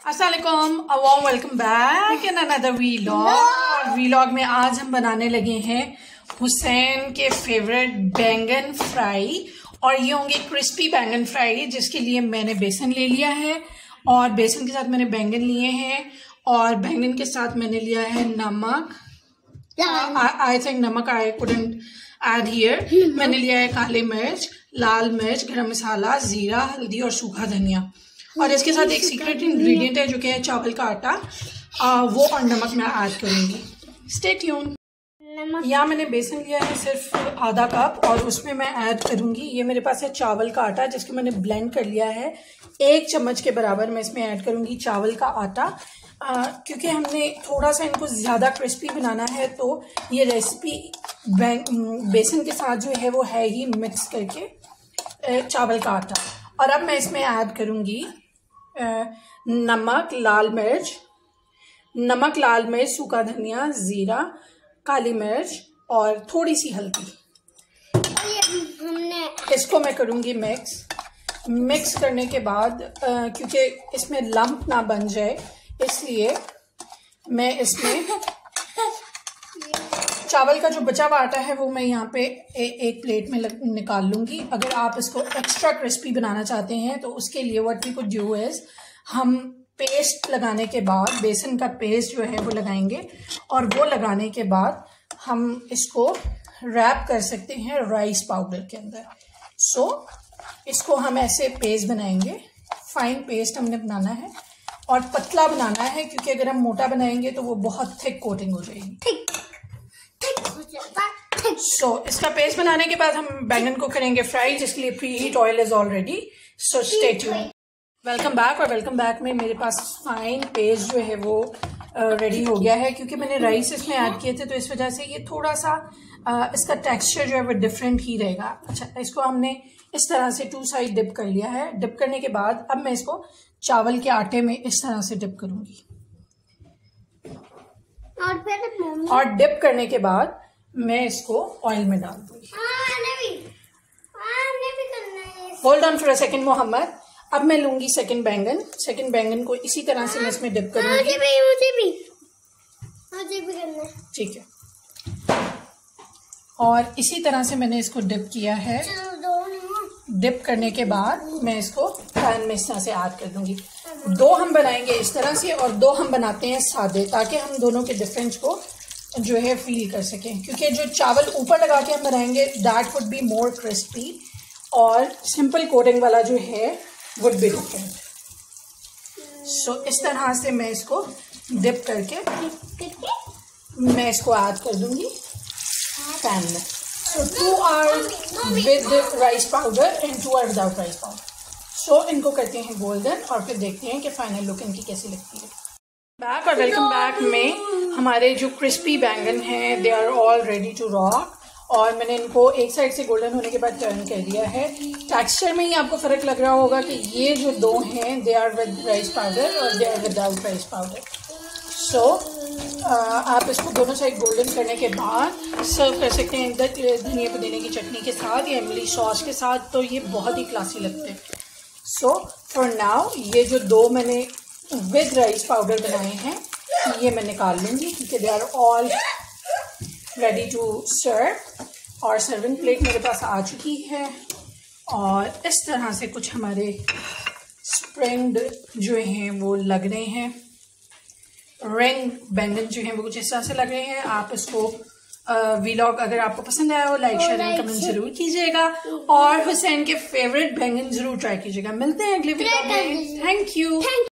अस्सलामुअलैकुम, a warm welcome back in another vlog. Vlog में आज हम बनाने लगे हैं हुसैन के फेवरेट बैंगन फ्राई, और ये होंगे क्रिस्पी बैंगन फ्राई, जिसके लिए मैंने बेसन ले लिया है और बेसन के साथ मैंने बैंगन लिए हैं और बैंगन के साथ मैंने लिया है नमक। आई थिंक नमक आई कुडंट ऐड हियर। मैंने लिया है काली मिर्च, लाल मिर्च, गरम मसाला, जीरा, हल्दी और सूखा धनिया। और इसके साथ एक सीक्रेट इंग्रेडिएंट है जो कि है चावल का आटा, वो और नमक मैं ऐड करूंगी। Stay tuned. यहाँ मैंने बेसन लिया है सिर्फ आधा कप और उसमें मैं ऐड करूंगी, ये मेरे पास है चावल का आटा जिसको मैंने ब्लेंड कर लिया है। 1 चम्मच के बराबर मैं इसमें ऐड करूंगी चावल का आटा, क्योंकि हमने थोड़ा सा इनको ज़्यादा क्रिस्पी बनाना है, तो ये रेसिपी बेसन के साथ जो है वो है ही मिक्स करके चावल का आटा। और अब मैं इसमें ऐड करूंगी नमक, लाल मिर्च, सूखा धनिया, जीरा, काली मिर्च और थोड़ी सी हल्दी। इसको मैं करूंगी मिक्स करने के बाद, क्योंकि इसमें लंप ना बन जाए, इसलिए मैं इसमें चावल का जो बचा हुआ आटा है वो मैं यहाँ पे एक प्लेट में निकाल लूँगी। अगर आप इसको एक्स्ट्रा क्रिस्पी बनाना चाहते हैं तो उसके लिए what we could do is, हम पेस्ट लगाने के बाद, बेसन का पेस्ट जो है वो लगाएंगे और वो लगाने के बाद हम इसको रैप कर सकते हैं राइस पाउडर के अंदर। सो इसको हम ऐसे पेस्ट बनाएंगे, फाइन पेस्ट हमने बनाना है और पतला बनाना है, क्योंकि अगर हम मोटा बनाएंगे तो वो बहुत थिक कोटिंग हो जाएगी। इसका पेस्ट बनाने के बाद हम बैंगन को करेंगे फ्राई, जिसके लिए preheat oil is already. So stay tuned. Welcome back. और वेलकम बैक में मेरे पास फाइन पेस्ट जो है वो रेडी हो गया है, क्योंकि मैंने राइस इसमें ऐड किए थे तो इस वजह से ये थोड़ा सा इसका टेक्सचर जो है वो डिफरेंट ही रहेगा। अच्छा, इसको हमने इस तरह से 2 साइड डिप कर लिया है। डिप करने के बाद अब मैं इसको चावल के आटे में इस तरह से डिप करूंगी और डिप करने के बाद मैं इसको ऑयल में डाल दूंगी। Hold on for a second Mohammed. अब मैं लूंगी सेकंड बैंगन को इसी तरह से मैं इसमें डिप करूंगी। मुझे भी करना है। ठीक है, और इसी तरह से मैंने इसको डिप किया है। डिप करने के बाद मैं इसको पैन में इस तरह से ऐड कर दूंगी। 2 हम बनाएंगे इस तरह से और 2 हम बनाते हैं सादे, ताकि हम दोनों के डिफरेंस को जो है फील कर सकें, क्योंकि जो चावल ऊपर लगा के हम बनाएंगे that would be more crispy, और सिंपल कोटिंग वाला जो है वुड बी डिफरेंट। सो इस तरह से मैं इसको डिप करके मैं इसको ऐड कर दूंगी पैन में। So 2 are with rice powder and 2 are without rice powder. So इनको करते हैं गोल्डन और फिर देखते हैं कि फाइनल लुक इनकी कैसी लगती है। बैक और वेलकम बैक में हमारे जो क्रिस्पी बैंगन हैं they are all ready to rock, और मैंने इनको एक साइड से गोल्डन होने के बाद टर्न कर दिया है। टेक्सचर में ही आपको फ़र्क लग रहा होगा कि ये जो 2 हैं they are with rice powder और they are without rice powder. So आप इसको दोनों साइड गोल्डन करने के बाद सर्व कर सकते हैं धनिया पुदीने की चटनी के साथ या इमली सॉस के साथ, तो ये बहुत ही क्लासी लगते हैं। सो फॉर नाउ ये जो 2 मैंने विद राइस पाउडर बनाए हैं ये मैं निकाल लूँगी, क्योंकि they are all ready to serve. और सर्विंग प्लेट मेरे पास आ चुकी है, और इस तरह से कुछ हमारे स्प्रिंग्ड जो हैं वो लग रहे हैं, रिंग बैंगन जो हैं वो कुछ इस तरह से लग रहे हैं। आप इसको वीलॉग अगर आपको पसंद आया हो लाइक शेयर एंड कमेंट जरूर कीजिएगा, और हुसैन के फेवरेट बैंगन जरूर ट्राई कीजिएगा। मिलते हैं अगले वीडियो में। Thank you.